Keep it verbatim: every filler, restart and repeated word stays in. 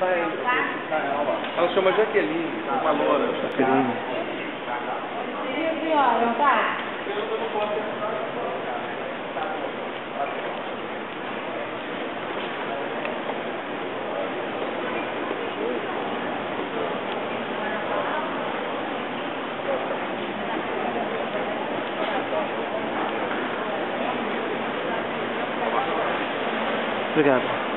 Ela chama Jaqueline, uma loura. Jaqueline. Senhora, tá? Obrigado.